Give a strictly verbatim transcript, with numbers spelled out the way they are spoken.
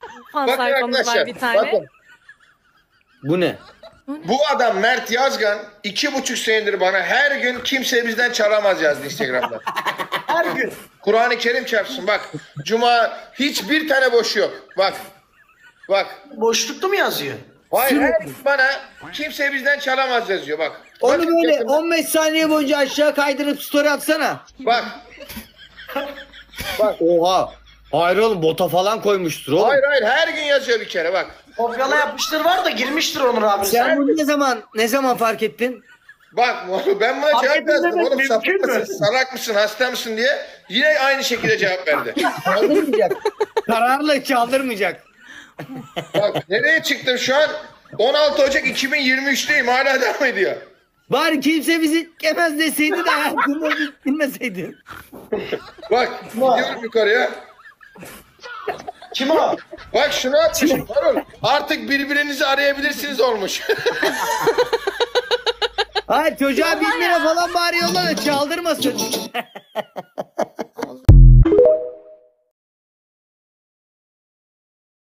Fan Bakın sayfamız var arkadaşlar, bir tane. bakın. Bu ne? Bu adam Mert Yazgan iki buçuk senedir bana her gün kimse bizden çalamaz yazdı Instagram'da. Her gün. Kur'an-ı Kerim çarpsın bak. Cuma hiçbir tane boşu yok. Bak. Bak. Boşlukta mı yazıyor? Hayır her gün bana kimse bizden çalamaz yazıyor bak. Onu Bakın, böyle yakın- on beş saniye boyunca aşağı kaydırıp story atsana. Bak. Bak. Oha. Hayır oğlum, bota falan koymuştur oğlum. Hayır hayır her gün yazıyor bir kere bak. Kopyala yapmıştır var da girmiştir Onur abi. Sen bunu ne zaman ne zaman fark ettin? Bak ben buna Fark cevap ettim yazdım demek oğlum, mümkün sapık mü? mısın, salak mısın, hasta mısın diye yine aynı şekilde cevap verdi. Çaldırmayacak. Kararla çaldırmayacak. Bak nereye çıktım şu an? on altı Ocak iki bin yirmi üç'teyim hala devam ediyor. Bari kimse bizi yemez deseydi de hayatımda bilmeseydin. Bak gidiyorum yukarıya. Kim o? Bak şunu atmış. Harun, artık birbirinizi arayabilirsiniz olmuş. Hayır, çocuğa bin lira falan bari yolla da çaldırmasın.